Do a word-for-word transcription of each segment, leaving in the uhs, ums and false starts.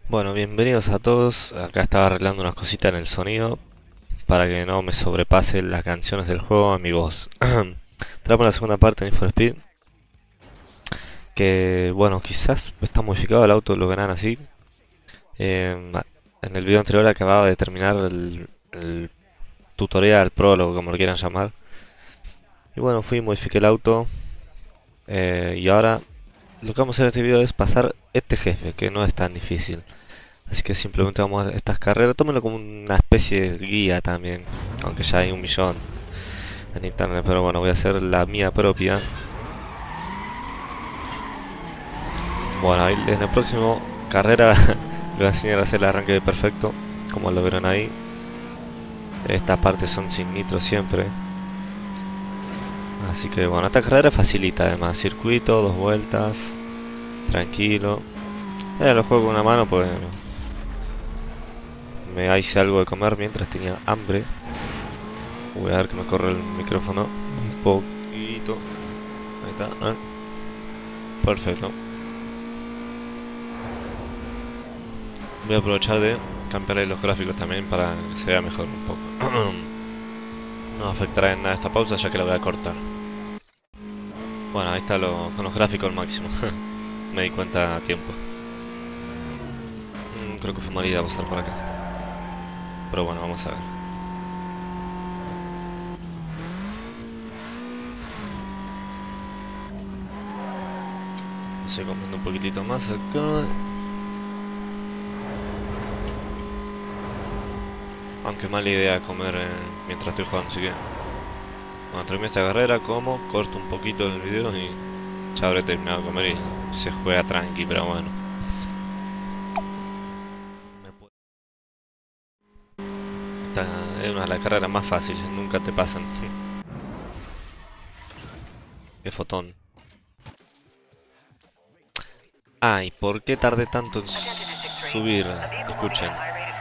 Bueno, bienvenidos a todos. Acá estaba arreglando unas cositas en el sonido para que no me sobrepase las canciones del juego a mi voz. Traemos la segunda parte de Need for Speed. Que bueno, quizás está modificado el auto, lo verán así. Eh, en el video anterior acababa de terminar el, el tutorial, prólogo, como lo quieran llamar. Y bueno, fui y modifiqué el auto. eh, y ahora lo que vamos a hacer en este video es pasar este jefe, que no es tan difícil. Así que simplemente vamos a estas carreras. Tómenlo como una especie de guía también. Aunque ya hay un millón en internet. Pero bueno, voy a hacer la mía propia. Bueno, ahí en el próximo carrera le voy a enseñar a hacer el arranque perfecto. Como lo vieron ahí. Estas partes son sin nitro siempre. Así que bueno, esta carrera facilita además. Circuito, dos vueltas. Tranquilo. Eh, lo juego con una mano, pues me hice algo de comer mientras tenía hambre. Voy a ver que me corre el micrófono un poquito. Ahí está. ¿eh? Perfecto. Voy a aprovechar de cambiarle los gráficos también para que se vea mejor un poco. No afectará en nada esta pausa ya que la voy a cortar. Bueno, ahí está lo, con los gráficos al máximo. Me di cuenta a tiempo. Mm, creo que fue mala idea pasar por acá. Pero bueno, vamos a ver. Estoy comiendo un poquitito más acá. Aunque mala idea comer eh, mientras estoy jugando, así que... Cuando termine esta carrera, como, corto un poquito el video y... Ya habré terminado de comer y se juega tranqui, pero bueno. Esta es una de las carreras más fáciles, nunca te pasan. Qué fotón. Ah, ¿y por qué tardé tanto en subir? Escuchen.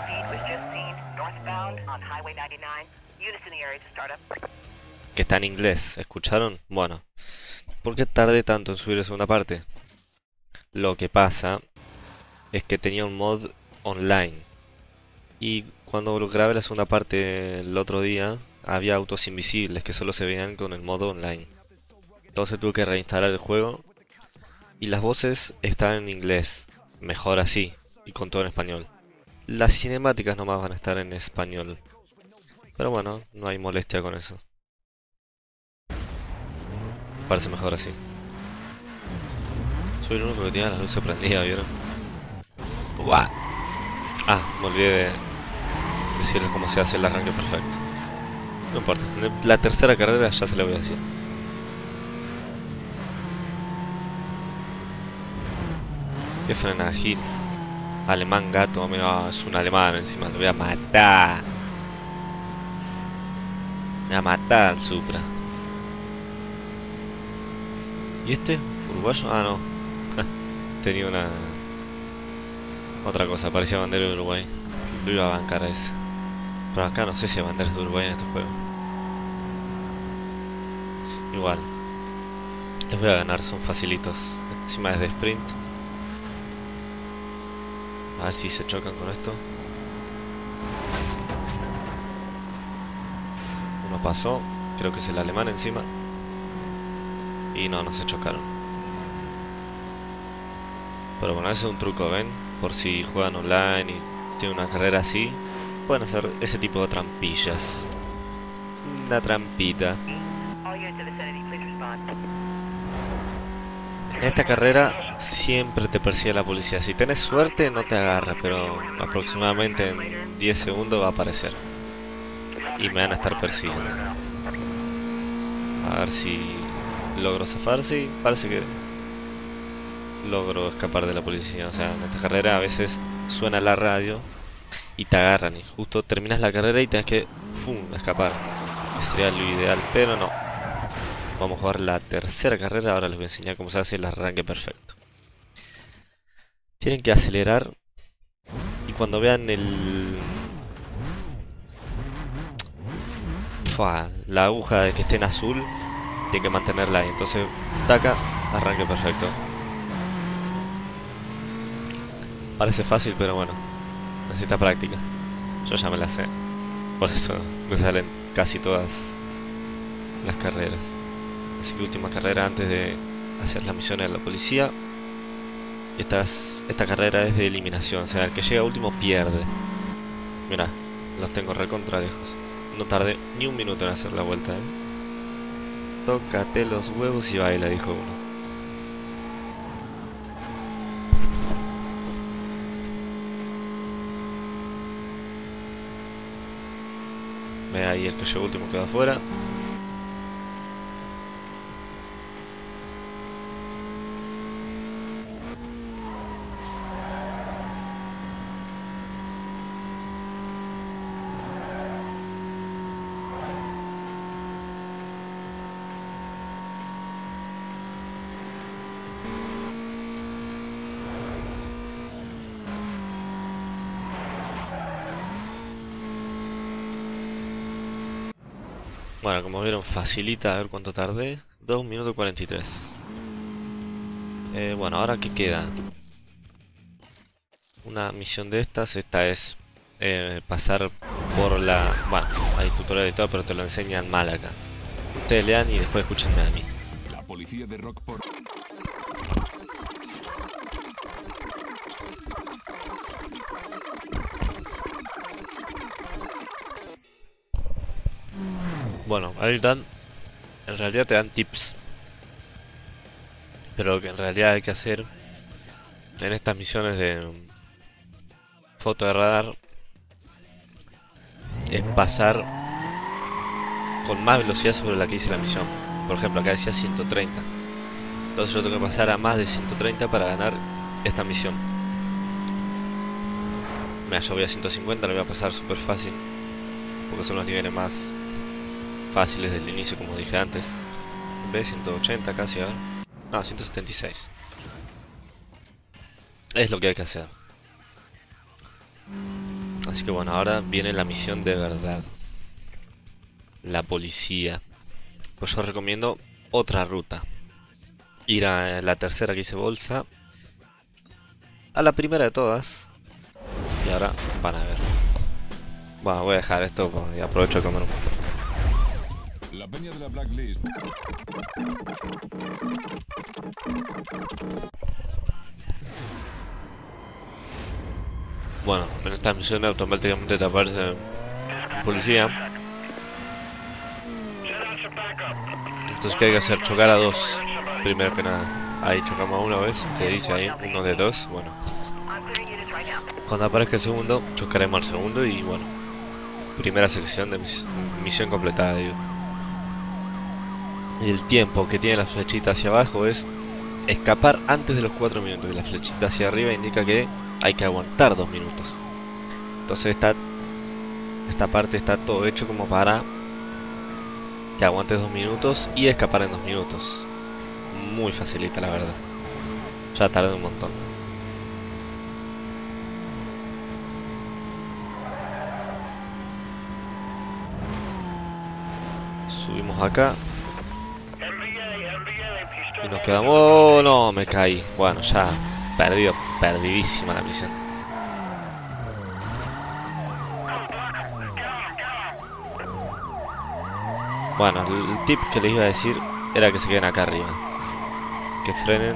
Que está en inglés, ¿escucharon? Bueno. ¿Por qué tardé tanto en subir la segunda parte? Lo que pasa es que tenía un mod online. Y cuando grabé la segunda parte el otro día, había autos invisibles que solo se veían con el modo online. Entonces tuve que reinstalar el juego. Y las voces están en inglés. Mejor así. Y con todo en español. Las cinemáticas nomás van a estar en español. Pero bueno, no hay molestia con eso. Parece mejor así. Soy el único que tiene las luces prendidas, ¿vieron? ¡Uah! Ah, me olvidé de decirles cómo se hace el arranque perfecto. No importa, en la tercera carrera ya se la voy a decir. ¿Qué frena, Gil? Alemán gato, mira, es un alemán encima, lo voy a matar. Me va a matar al Supra. ¿Y este? ¿Uruguayo? Ah, no. Tenía una... Otra cosa, parecía bandera de Uruguay. Lo iba a bancar a ese. Pero acá no sé si hay banderas de Uruguay en este juego. Igual. Les voy a ganar, son facilitos. Encima es de sprint. A ver si se chocan con esto. Uno pasó. Creo que es el alemán encima. Y no, no se chocaron. Pero bueno, ese es un truco, ¿ven? Por si juegan online y tienen una carrera así, pueden hacer ese tipo de trampillas. Una trampita. En esta carrera siempre te persigue la policía. Si tenés suerte no te agarra, pero aproximadamente en diez segundos va a aparecer. Y me van a estar persiguiendo. A ver si logro zafar. Sí, parece que logro escapar de la policía. O sea, en esta carrera a veces suena la radio y te agarran. Y justo terminas la carrera y tenés que ¡fum! Escapar. Que sería lo ideal, pero no. Vamos a jugar la tercera carrera. Ahora les voy a enseñar cómo se hace el arranque perfecto. Tienen que acelerar. Y cuando vean el... Fua, la aguja de que esté en azul, tienen que mantenerla ahí. Entonces, taca, arranque perfecto. Parece fácil, pero bueno, necesita práctica. Yo ya me la sé. Por eso me salen casi todas las carreras. Así que última carrera antes de hacer las misiones de la policía. Y esta, es- esta carrera es de eliminación, o sea, el que llega último pierde. Mira, los tengo recontra lejos. No tardé ni un minuto en hacer la vuelta, ¿eh? Tócate los huevos y baila, dijo uno. Ve ahí, el que llegó último quedó afuera. Bueno, como vieron, facilita, a ver cuánto tardé. dos minutos cuarenta y tres. Eh, bueno, ahora qué queda. Una misión de estas, esta es eh, pasar por la... Bueno, hay tutorial y todo, pero te lo enseñan mal acá. Ustedes lean y después escúchenme a mí. La policía de Rockport. Bueno, ahí dan... En realidad te dan tips. Pero lo que en realidad hay que hacer en estas misiones de foto de radar es pasar con más velocidad sobre la que hice la misión. Por ejemplo, acá decía ciento treinta. Entonces yo tengo que pasar a más de ciento treinta para ganar esta misión. Mira, yo voy a ciento cincuenta, lo voy a pasar súper fácil. Porque son los niveles más fáciles del inicio, como dije antes. En vez de ciento ochenta casi, a ver. No, ciento setenta y seis. Es lo que hay que hacer. Así que bueno, ahora viene la misión de verdad. La policía. Pues yo recomiendo otra ruta. Ir a la tercera que hice bolsa. A la primera de todas. Y ahora van a ver. Bueno, voy a dejar esto y aprovecho de comer un poco. La peña de la Blacklist. Bueno, en esta misión automáticamente te aparece policía. Entonces, ¿qué hay que hacer? Chocar a dos. Primero que nada. Ahí chocamos a una vez. Te dice ahí uno de dos. Bueno. Cuando aparezca el segundo, chocaremos al segundo y bueno. Primera sección de mis misión completada, digo. Y el tiempo que tiene la flechita hacia abajo es escapar antes de los cuatro minutos. Y la flechita hacia arriba indica que hay que aguantar dos minutos. Entonces esta, esta parte está todo hecho como para que aguantes dos minutos y escapar en dos minutos. Muy facilita, la verdad. Ya tardé un montón. Subimos acá. Y nos quedamos... ¡Oh, no! Me caí. Bueno, ya perdido, perdidísima la misión. Bueno, el, el tip que les iba a decir era que se queden acá arriba. Que frenen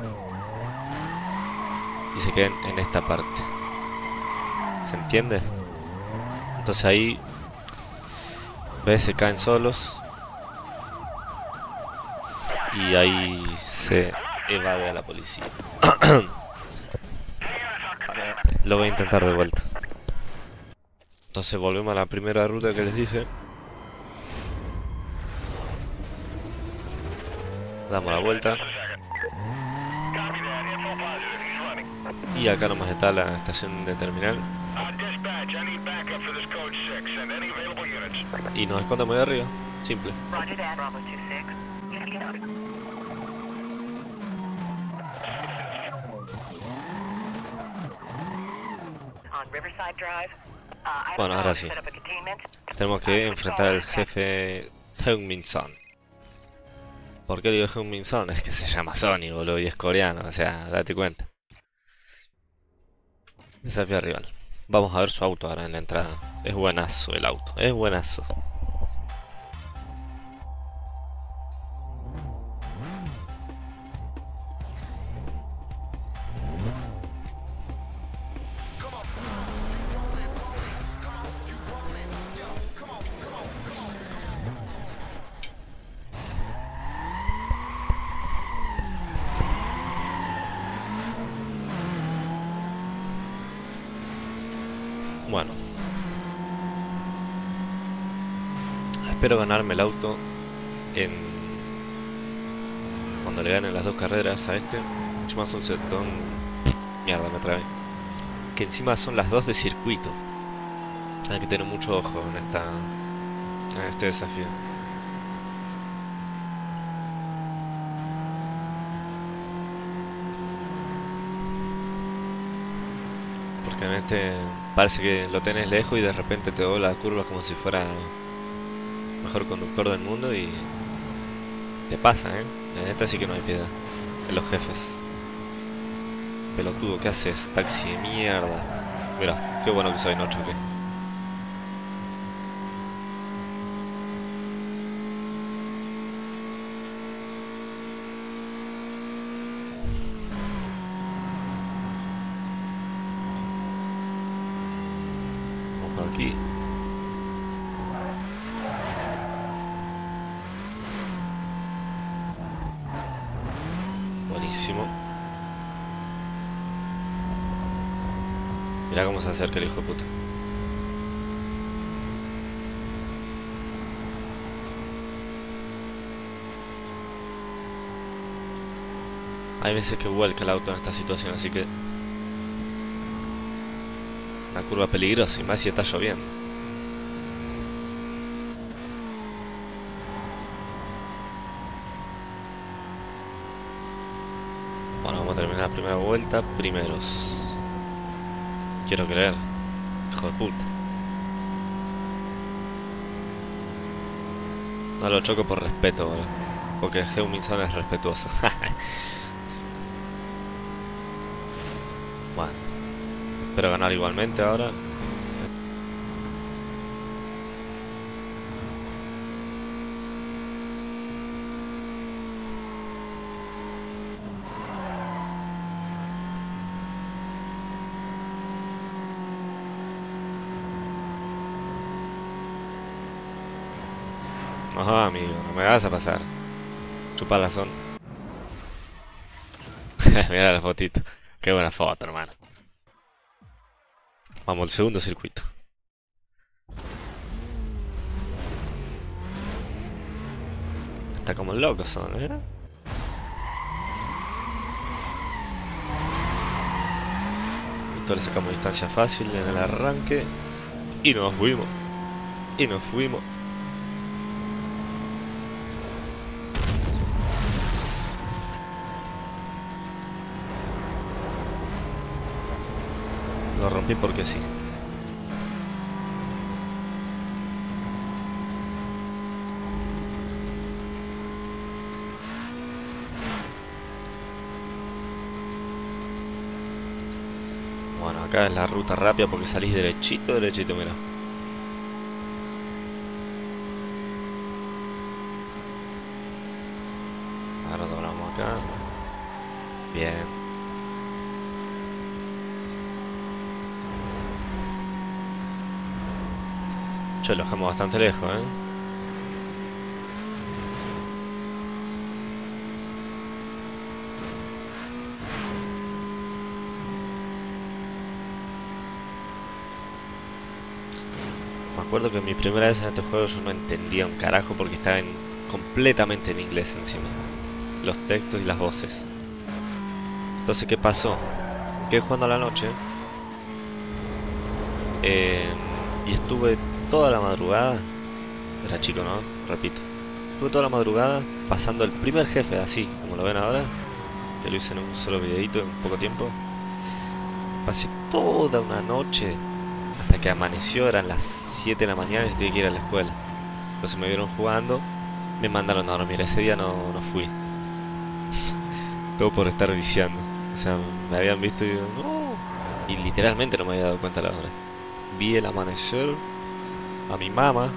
y se queden en esta parte. ¿Se entiende? Entonces ahí... ¿Ves? Se caen solos. Y ahí se evade a la policía. Lo voy a intentar de vuelta. Entonces volvemos a la primera ruta que les dije. Damos la vuelta. Y acá nomás está la estación de terminal. Y nos escondemos de arriba. Simple. Bueno, ahora sí. Tenemos que enfrentar al jefe Heung-min Son. ¿Por qué digo Heung-min Son? Es que se llama Sony, boludo, y es coreano, o sea, date cuenta. Desafío rival. Vamos a ver su auto ahora en la entrada. Es buenazo el auto, es buenazo. Bueno. Espero ganarme el auto en... cuando le ganen las dos carreras a este. Encima son setón... Mierda, me trae. Que encima son las dos de circuito. Hay que tener mucho ojo en esta... en este desafío. Porque en este parece que lo tenés lejos y de repente te dobla la curva como si fuera el mejor conductor del mundo y te pasa, ¿eh? En esta sí que no hay piedad. En los jefes. Pelotudo, ¿qué haces? Taxi de mierda. Mira, qué bueno que soy, no choqué. Vamos por aquí. Buenísimo. Mira cómo se acerca el hijo de puta. Hay veces que vuelca el auto en esta situación, así que... una curva peligrosa, y más si está lloviendo. Bueno, vamos a terminar la primera vuelta primeros. Quiero creer. Hijo de puta. No lo choco por respeto ahora. Porque Heung-min-son es respetuoso. Bueno. Espero ganar igualmente ahora. Ajá, amigo, no me vas a pasar. Chupalazón. Mira la fotito. Qué buena foto, hermano. Vamos al segundo circuito. Está como locos son, ¿eh? Esto le sacamos distancia fácil en el arranque. Y nos fuimos. Y nos fuimos. Lo rompí porque sí. Bueno, acá es la ruta rápida porque salís derechito, derechito, mira. Ahora doblamos acá. Bien. Che, lo dejamos bastante lejos, ¿eh? Me acuerdo que mi primera vez en este juego yo no entendía un carajo porque estaba en, completamente en inglés encima. Los textos y las voces. Entonces, ¿qué pasó? Me quedé jugando a la noche. Eh, y estuve toda la madrugada. Era chico, ¿no? Repito. Estuve toda la madrugada pasando el primer jefe, así como lo ven ahora. Que lo hice en un solo videito en poco tiempo. Pasé toda una noche hasta que amaneció, eran las siete de la mañana y tenía que ir a la escuela. Entonces me vieron jugando, me mandaron a dormir. Ese día no, no fui. Todo por estar viciando. O sea, me habían visto y digo, no. Y literalmente no me había dado cuenta a la hora. Vi el amanecer a mi mamá,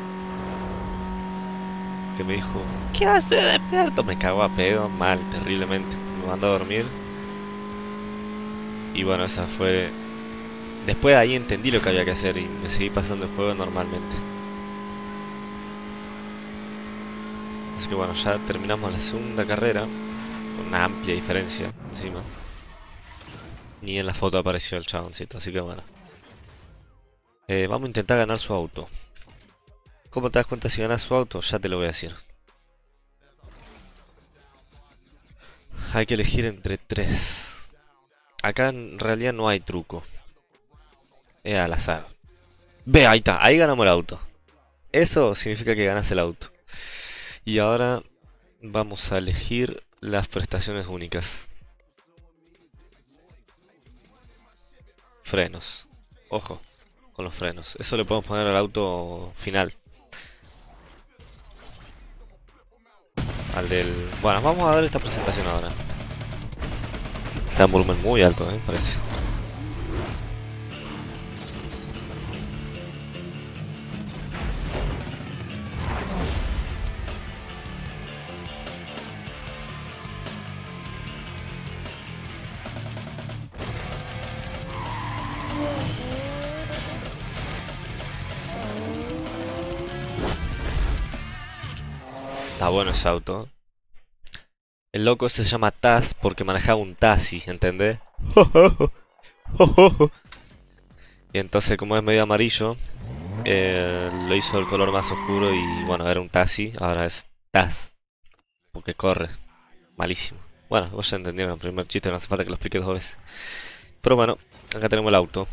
que me dijo, ¿qué haces despierto? Me cago a pedo, mal, terriblemente. Me mandó a dormir. Y bueno, esa fue... Después de ahí entendí lo que había que hacer y me seguí pasando el juego normalmente. Así que bueno, ya terminamos la segunda carrera, con una amplia diferencia encima. Ni en la foto apareció el chaboncito, así que bueno. Eh, vamos a intentar ganar su auto. ¿Cómo te das cuenta si ganas su auto? Ya te lo voy a decir. Hay que elegir entre tres. Acá en realidad no hay truco. Es al azar. Ve, ahí está, ahí ganamos el auto. Eso significa que ganas el auto. Y ahora vamos a elegir las prestaciones únicas. Frenos. Ojo con los frenos. Eso le podemos poner al auto final. Al del... Bueno, vamos a ver esta presentación ahora. Está en volumen muy alto, ¿eh? Parece. Está bueno ese auto. El loco se llama Taz porque manejaba un taxi, ¿entendés? Y entonces, como es medio amarillo, eh, lo hizo el color más oscuro y bueno, era un taxi, ahora es Taz. Porque corre. Malísimo. Bueno, vos ya entendieron el primer chiste, no hace falta que lo explique dos veces. Pero bueno, acá tenemos el auto.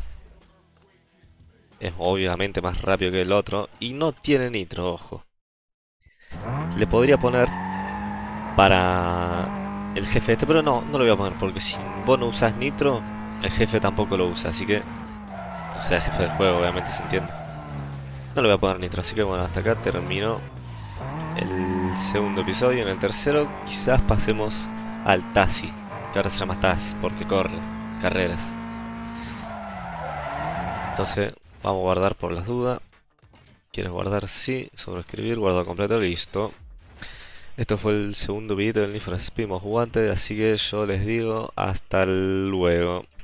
Es obviamente más rápido que el otro y no tiene nitro, ojo. Le podría poner para el jefe este, pero no, no lo voy a poner porque si vos no usas nitro, el jefe tampoco lo usa, así que... O sea, el jefe del juego, obviamente se entiende. No le voy a poner nitro, así que bueno, hasta acá terminó el segundo episodio. En el tercero quizás pasemos al taxi, que ahora se llama Taz porque corre carreras. Entonces vamos a guardar por las dudas. ¿Quieres guardar? Sí. Sobreescribir, guardado completo, listo. Esto fue el segundo video del Need for Speed Most Wanted, así que yo les digo hasta luego.